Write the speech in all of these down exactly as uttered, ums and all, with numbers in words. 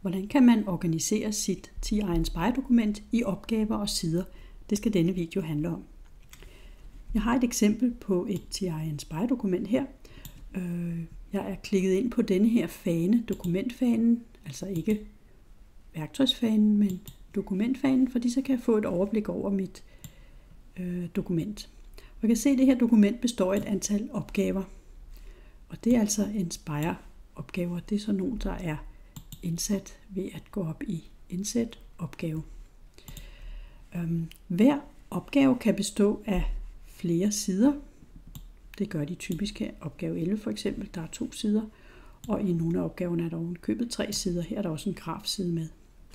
Hvordan kan man organisere sit T I Inspire-dokument i opgaver og sider? Det skal denne video handle om. Jeg har et eksempel på et T I Inspire-dokument her. Jeg er klikket ind på denne her fane, dokumentfanen, altså ikke værktøjsfanen, men dokumentfanen, fordi så kan jeg få et overblik over mit øh, dokument. Og jeg kan se, at det her dokument består af et antal opgaver. Og det er altså Inspire-opgaver. Det er så nogle, der er indsat ved at gå op i indsæt opgave. Øhm, hver opgave kan bestå af flere sider. Det gør de typisk her. Opgave elleve for eksempel, der er to sider. Og i nogle af opgaverne er der ovenikøbet tre sider. Her er der også en grafside med.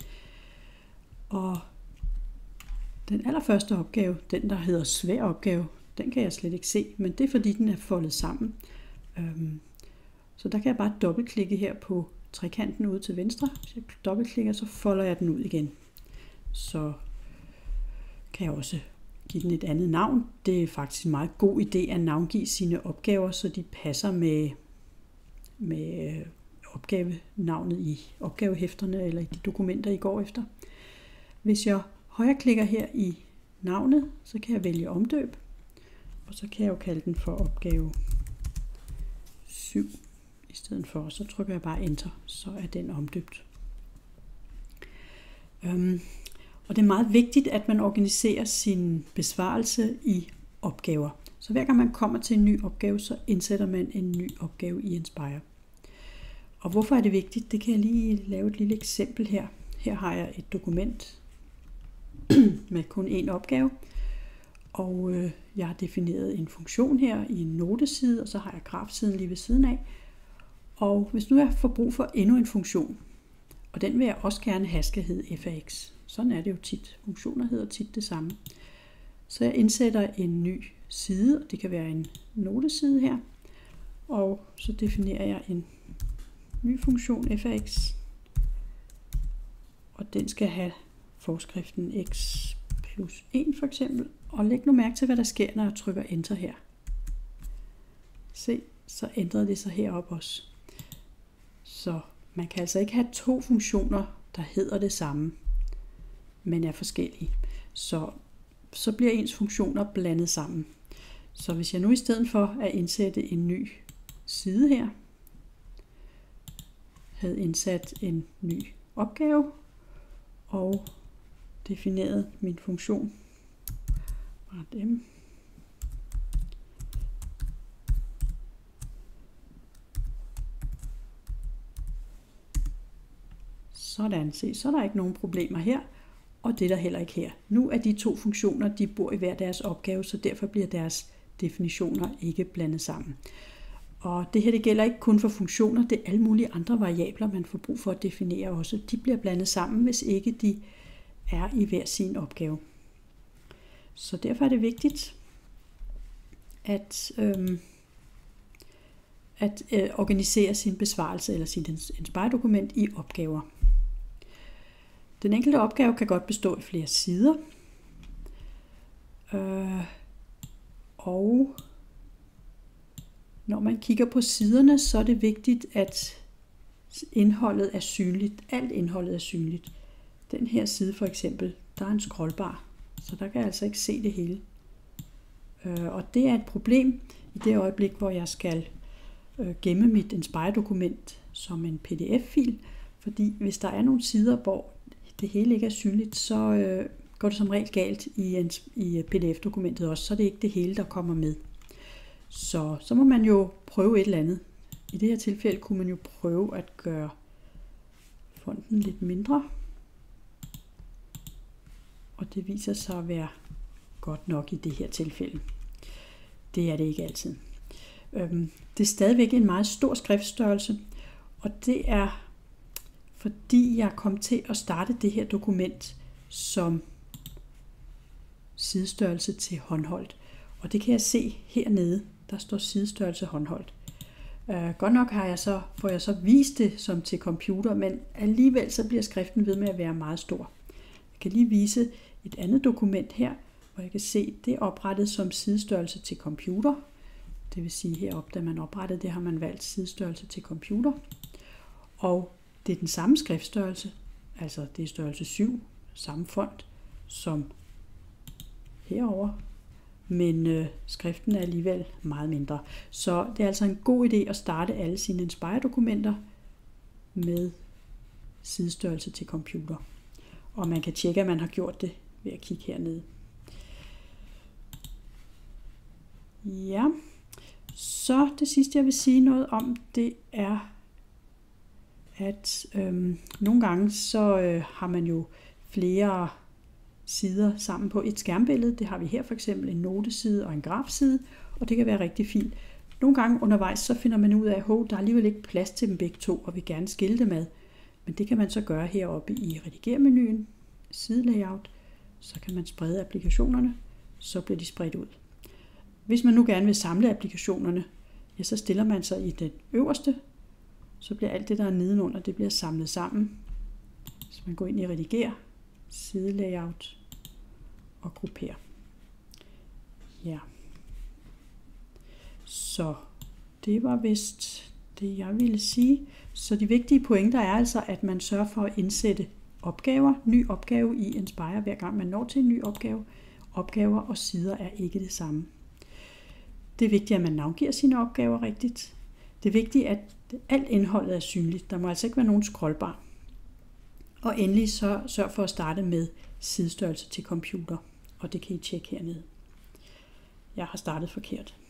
Og den allerførste opgave, den der hedder svær opgave, den kan jeg slet ikke se, men det er fordi den er foldet sammen. Så der kan jeg bare dobbeltklikke her på trekanten ude til venstre. Hvis jeg dobbeltklikker, så folder jeg den ud igen. Så kan jeg også give den et andet navn. Det er faktisk en meget god idé at navngive sine opgaver, så de passer med, med opgavenavnet i opgavehæfterne eller i de dokumenter, I går efter. Hvis jeg højreklikker her i navnet, så kan jeg vælge omdøb, og så kan jeg jo kalde den for opgave syv i stedet for, så trykker jeg bare enter, så er den omdøbt. Øhm, og det er meget vigtigt, at man organiserer sin besvarelse i opgaver. Så hver gang man kommer til en ny opgave, så indsætter man en ny opgave i Inspire. Og hvorfor er det vigtigt? Det kan jeg lige lave et lille eksempel her. Her har jeg et dokument med kun én opgave, og øh, jeg har defineret en funktion her i en noteside, og så har jeg grafsiden lige ved siden af. Og hvis nu jeg får brug for endnu en funktion, og den vil jeg også gerne have skal hedde f af x. Sådan er det jo tit. Funktioner hedder tit det samme. Så jeg indsætter en ny side, og det kan være en noteside her, og så definerer jeg en ny funktion f af x, og den skal have forskriften x plus en for eksempel, og læg nu mærke til, hvad der sker, når jeg trykker enter her. Se, så ændrede det sig heroppe også. Så man kan altså ikke have to funktioner, der hedder det samme, men er forskellige. Så, så bliver ens funktioner blandet sammen. Så hvis jeg nu i stedet for at indsætte en ny side her, havde indsat en ny opgave og defineret min funktion fra dem. Sådan, se, så er der ikke nogen problemer her, og det er der heller ikke her. Nu er de to funktioner, de bor i hver deres opgave, så derfor bliver deres definitioner ikke blandet sammen. Og det her det gælder ikke kun for funktioner, det er alle mulige andre variabler, man får brug for at definere også. De bliver blandet sammen, hvis ikke de er i hver sin opgave. Så derfor er det vigtigt at, øhm, at øh, organisere sin besvarelse eller sit Inspire-dokument i opgaver. Den enkelte opgave kan godt bestå af flere sider. Øh, og når man kigger på siderne, så er det vigtigt, at indholdet er synligt. Alt indholdet er synligt. Den her side for eksempel, der er en scrollbar, så der kan jeg altså ikke se det hele. Og det er et problem i det øjeblik, hvor jeg skal gemme mit Inspire-dokument som en P D F-fil, fordi hvis der er nogle sider, hvor det hele ikke er synligt, så går det som regel galt i P D F-dokumentet også, så er det ikke det hele, der kommer med. Så, så må man jo prøve et eller andet. I det her tilfælde kunne man jo prøve at gøre fonten lidt mindre. Og det viser sig at være godt nok i det her tilfælde. Det er det ikke altid. Øhm, det er stadigvæk en meget stor skriftstørrelse, og det er fordi jeg kom til at starte det her dokument som sidestørrelse til håndholdt. Og det kan jeg se hernede, der står sidestørrelse håndholdt. Uh, godt nok har jeg så, får jeg så vist det som til computer, men alligevel så bliver skriften ved med at være meget stor. Jeg kan lige vise et andet dokument her, hvor jeg kan se, det er oprettet som sidestørrelse til computer. Det vil sige heroppe, da man oprettede det, har man valgt sidestørrelse til computer. Og Det er den samme skriftstørrelse, altså det er størrelse syv, samme font som herover, men øh, skriften er alligevel meget mindre. Så det er altså en god idé at starte alle sine Inspire-dokumenter med sidestørrelse til computer. Og man kan tjekke, at man har gjort det ved at kigge hernede. Ja, så det sidste jeg vil sige noget om, det er, at øhm, nogle gange så øh, har man jo flere sider sammen på et skærmbillede. Det har vi her for eksempel en noteside og en grafside, og det kan være rigtig fint. Nogle gange undervejs så finder man ud af, at der er alligevel ikke plads til dem begge to, og vi gerne skille dem ad. Men det kan man så gøre heroppe i rediger-menuen, sidelayout, så kan man sprede applikationerne, så bliver de spredt ud. Hvis man nu gerne vil samle applikationerne, ja, så stiller man sig i den øverste, så bliver alt det, der er nedenunder, det bliver samlet sammen. Så man går ind i rediger, sidelayout og grupper. Ja. Så det var vist det, jeg ville sige. Så de vigtige pointer er altså, at man sørger for at indsætte opgaver, ny opgave i Inspire, hver gang man når til en ny opgave. Opgaver og sider er ikke det samme. Det er vigtigt, at man navngiver sine opgaver rigtigt. Det er vigtigt, at alt indholdet er synligt. Der må altså ikke være nogen scrollbar. Og endelig så sørg for at starte med sidestørrelse til computer. Og det kan I tjekke hernede. Jeg har startet forkert.